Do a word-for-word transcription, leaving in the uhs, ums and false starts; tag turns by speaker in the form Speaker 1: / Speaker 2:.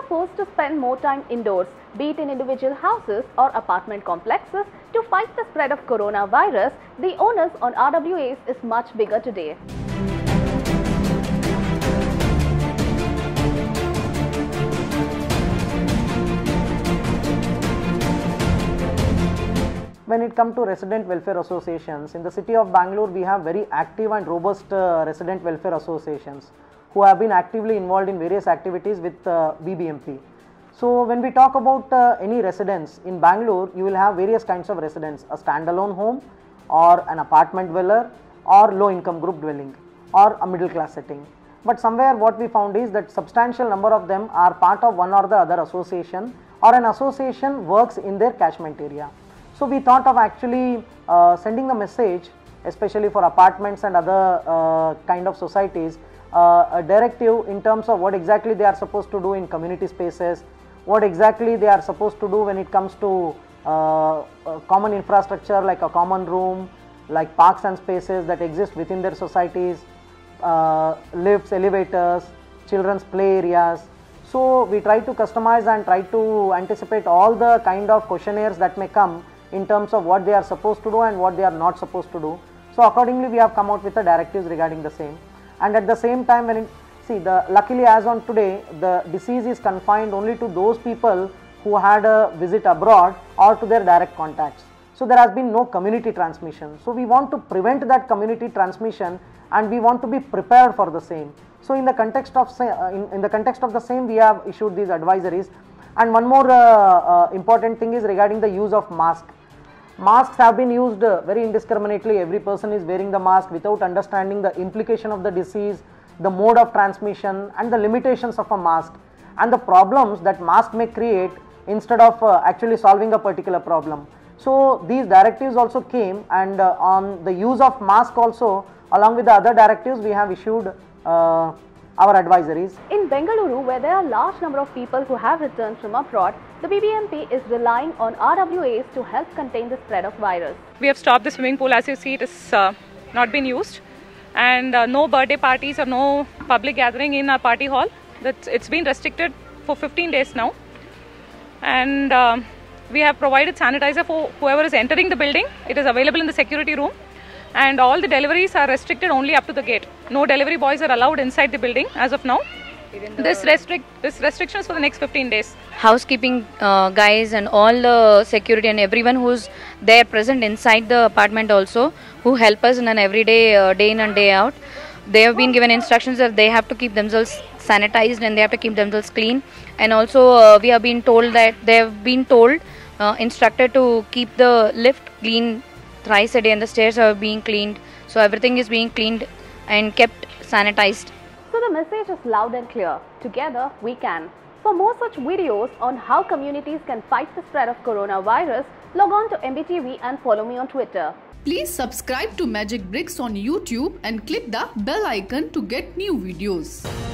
Speaker 1: forced to spend more time indoors, be it in individual houses or apartment complexes. To fight the spread of coronavirus, the onus on R W As is much bigger today.
Speaker 2: When it comes to resident welfare associations, in the city of Bangalore, we have very active and robust uh, resident welfare associations who have been actively involved in various activities with uh, B B M P. So, when we talk about uh, any residence in Bangalore, you will have various kinds of residence, a standalone home or an apartment dweller or low income group dwelling or a middle class setting. But somewhere what we found is that substantial number of them are part of one or the other association, or an association works in their catchment area. So, we thought of actually uh, sending a message, especially for apartments and other uh, kind of societies, uh, a directive in terms of what exactly they are supposed to do in community spaces, what exactly they are supposed to do when it comes to uh, uh, common infrastructure like a common room, like parks and spaces that exist within their societies, uh, lifts, elevators, children's play areas. So, we try to customize and try to anticipate all the kind of questionnaires that may come in terms of what they are supposed to do and what they are not supposed to do. So, accordingly we have come out with the directives regarding the same. And at the same time, when it, see the luckily as on today, the disease is confined only to those people who had a visit abroad or to their direct contacts. So, there has been no community transmission. So, we want to prevent that community transmission and we want to be prepared for the same. So, in the context of uh, in, in the context of the same, we have issued these advisories. And one more uh, uh, important thing is regarding the use of mask. Masks have been used uh, very indiscriminately. Every person is wearing the mask without understanding the implication of the disease, the mode of transmission and the limitations of a mask and the problems that mask may create instead of uh, actually solving a particular problem. So, these directives also came, and uh, on the use of mask also, along with the other directives, we have issued uh, our advisories.
Speaker 1: In Bengaluru, where there are a large number of people who have returned from abroad, the B B M P is relying on R W As to help contain the spread of virus.
Speaker 3: We have stopped the swimming pool. As you see, it is uh, not been used, and uh, no birthday parties or no public gathering in our party hall. That's, it's been restricted for fifteen days now, and uh, we have provided sanitizer for whoever is entering the building. It is available in the security room. And all the deliveries are restricted only up to the gate. No delivery boys are allowed inside the building as of now. This restrict this restriction is for the next fifteen days.
Speaker 4: Housekeeping uh, guys and all the security and everyone who's there present inside the apartment also, who help us in an everyday uh, day in and day out. They have been given instructions that they have to keep themselves sanitized and they have to keep themselves clean. And also uh, we have been told that they have been told, uh, instructed to keep the lift clean thrice a day and the stairs are being cleaned. So everything is being cleaned and kept sanitized.
Speaker 1: So the message is loud and clear. Together we can. For more such videos on how communities can fight the spread of coronavirus, log on to M B T V and follow me on Twitter.
Speaker 5: Please subscribe to Magic Bricks on YouTube and click the bell icon to get new videos.